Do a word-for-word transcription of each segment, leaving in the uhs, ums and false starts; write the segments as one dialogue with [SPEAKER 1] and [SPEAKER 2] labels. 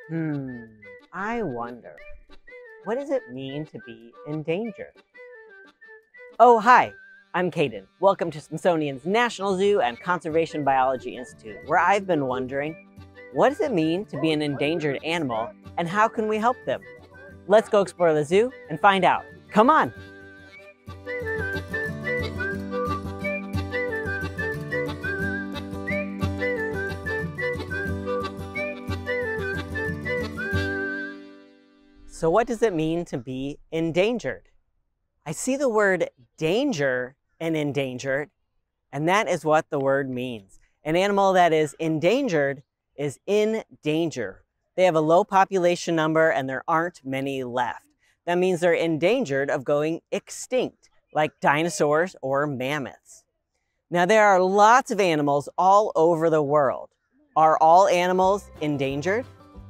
[SPEAKER 1] Hmm, I wonder, what does it mean to be endangered? Oh, hi, I'm Kaden. Welcome to Smithsonian's National Zoo and Conservation Biology Institute, where I've been wondering, what does it mean to be an endangered animal and how can we help them? Let's go explore the zoo and find out. Come on! So what does it mean to be endangered? I see the word danger in endangered, and that is what the word means. An animal that is endangered is in danger. They have a low population number and there aren't many left. That means they're endangered of going extinct, like dinosaurs or mammoths. Now there are lots of animals all over the world. Are all animals endangered?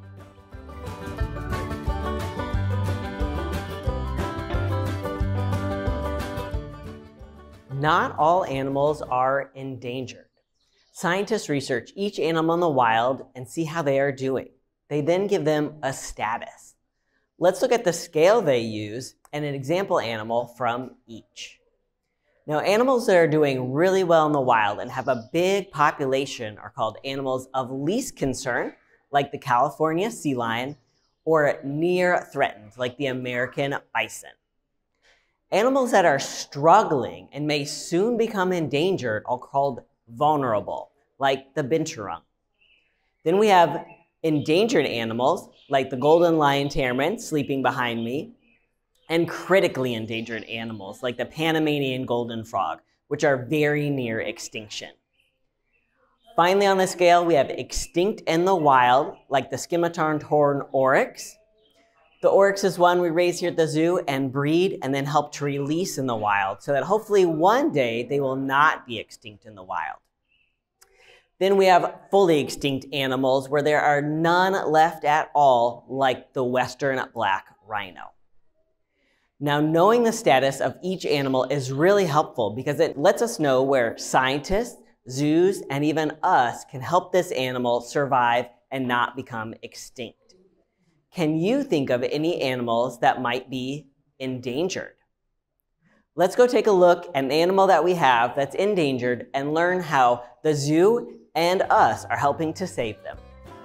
[SPEAKER 1] Not all animals are endangered. Scientists research each animal in the wild and see how they are doing. They then give them a status. Let's look at the scale they use and an example animal from each. Now, animals that are doing really well in the wild and have a big population are called animals of least concern, like the California sea lion, or near threatened, like the American bison. Animals that are struggling and may soon become endangered are called vulnerable, like the binturong. Then we have endangered animals, like the golden lion tamarin sleeping behind me, and critically endangered animals, like the Panamanian golden frog, which are very near extinction. Finally on the scale, we have extinct in the wild, like the scimitar horned oryx. The oryx is one we raise here at the zoo and breed and then help to release in the wild so that hopefully one day they will not be extinct in the wild. Then we have fully extinct animals where there are none left at all, like the western black rhino. Now, knowing the status of each animal is really helpful because it lets us know where scientists, zoos, and even us can help this animal survive and not become extinct. Can you think of any animals that might be endangered? Let's go take a look at an animal that we have that's endangered and learn how the zoo and us are helping to save them.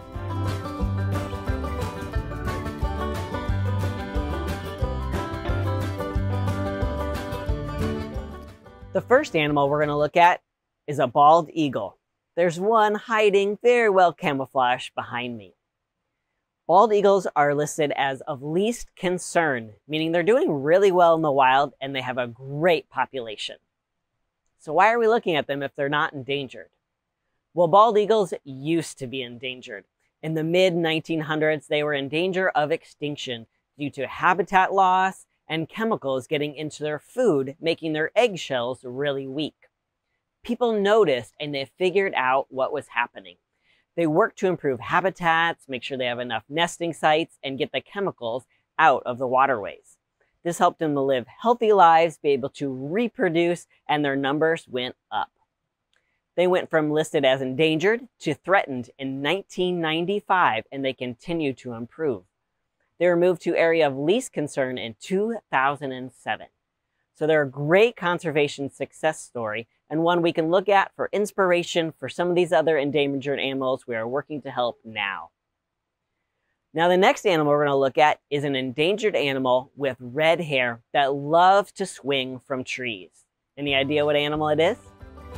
[SPEAKER 1] The first animal we're going to look at is a bald eagle. There's one hiding very well camouflaged behind me. Bald eagles are listed as of least concern, meaning they're doing really well in the wild and they have a great population. So why are we looking at them if they're not endangered? Well, bald eagles used to be endangered. In the mid nineteen hundreds, they were in danger of extinction due to habitat loss and chemicals getting into their food, making their eggshells really weak. People noticed and they figured out what was happening. They work to improve habitats, make sure they have enough nesting sites, and get the chemicals out of the waterways. This helped them to live healthy lives, be able to reproduce, and their numbers went up. They went from listed as endangered to threatened in nineteen ninety-five, and they continue to improve. They were moved to area of least concern in two thousand seven. So they're a great conservation success story and one we can look at for inspiration for some of these other endangered animals we are working to help now. Now the next animal we're going to look at is an endangered animal with red hair that loves to swing from trees. Any idea what animal it is?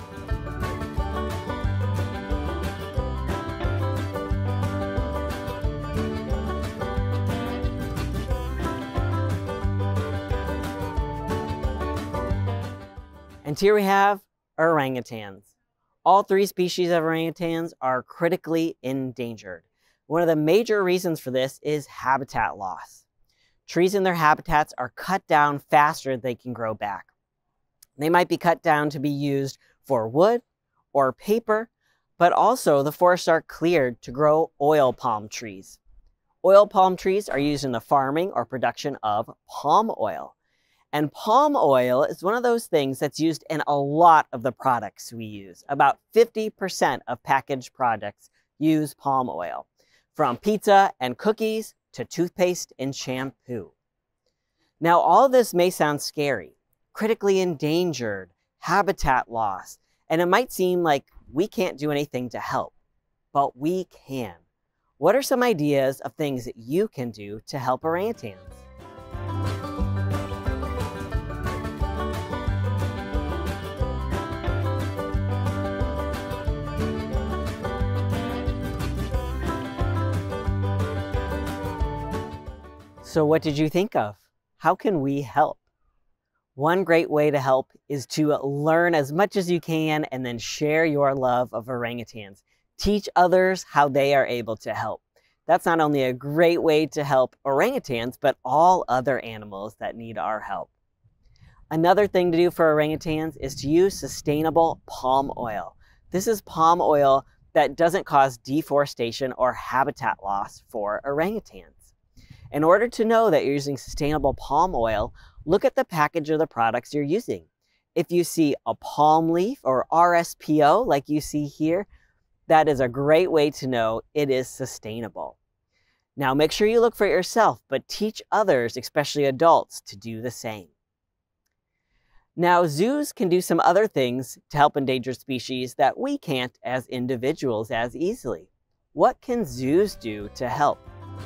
[SPEAKER 1] And here we have orangutans. All three species of orangutans are critically endangered. One of the major reasons for this is habitat loss. Trees in their habitats are cut down faster than they can grow back. They might be cut down to be used for wood or paper, but also the forests are cleared to grow oil palm trees. Oil palm trees are used in the farming or production of palm oil. And palm oil is one of those things that's used in a lot of the products we use. About fifty percent of packaged products use palm oil. from pizza and cookies to toothpaste and shampoo. Now, all this may sound scary, critically endangered, habitat loss, and it might seem like we can't do anything to help, but we can. What are some ideas of things that you can do to help orangutans? So what did you think of? How can we help? One great way to help is to learn as much as you can and then share your love of orangutans. Teach others how they are able to help. That's not only a great way to help orangutans, but all other animals that need our help. Another thing to do for orangutans is to use sustainable palm oil. This is palm oil that doesn't cause deforestation or habitat loss for orangutans. In order to know that you're using sustainable palm oil, look at the package of the products you're using. If you see a palm leaf or R S P O like you see here, that is a great way to know it is sustainable. Now make sure you look for it yourself, but teach others, especially adults, to do the same. Now zoos can do some other things to help endangered species that we can't as individuals as easily. What can zoos do to help?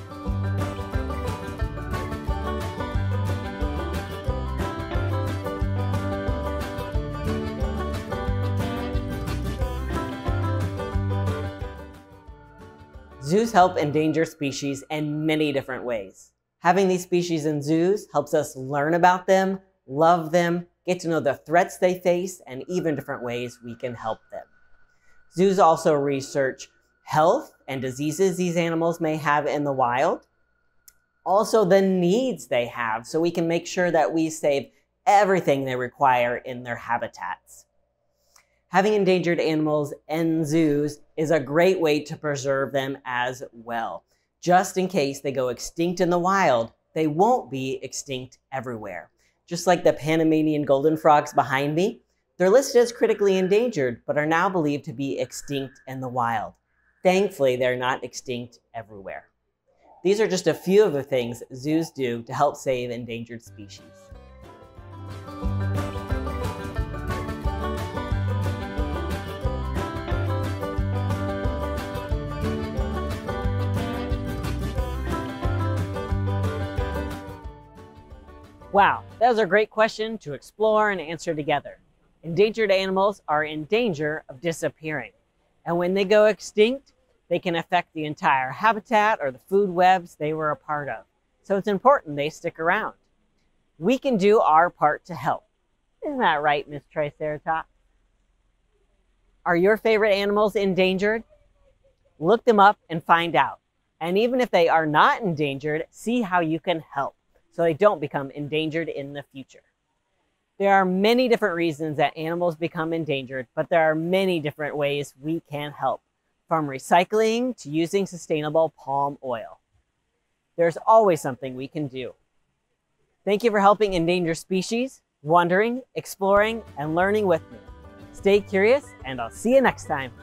[SPEAKER 1] Zoos help endangered species in many different ways. Having these species in zoos helps us learn about them, love them, get to know the threats they face, and even different ways we can help them. Zoos also research health and diseases these animals may have in the wild, also the needs they have, so we can make sure that we save everything they require in their habitats. Having endangered animals in zoos is a great way to preserve them as well. Just in case they go extinct in the wild, they won't be extinct everywhere. Just like the Panamanian golden frogs behind me, they're listed as critically endangered, but are now believed to be extinct in the wild. Thankfully, they're not extinct everywhere. These are just a few of the things zoos do to help save endangered species. Wow, that was a great question to explore and answer together. Endangered animals are in danger of disappearing. And when they go extinct, they can affect the entire habitat or the food webs they were a part of. So it's important they stick around. We can do our part to help. Isn't that right, Miss Triceratops? Are your favorite animals endangered? Look them up and find out. And even if they are not endangered, see how you can help, so they don't become endangered in the future. There are many different reasons that animals become endangered, but there are many different ways we can help, from recycling to using sustainable palm oil. There's always something we can do. Thank you for helping endangered species, wondering, exploring, and learning with me. Stay curious, and I'll see you next time.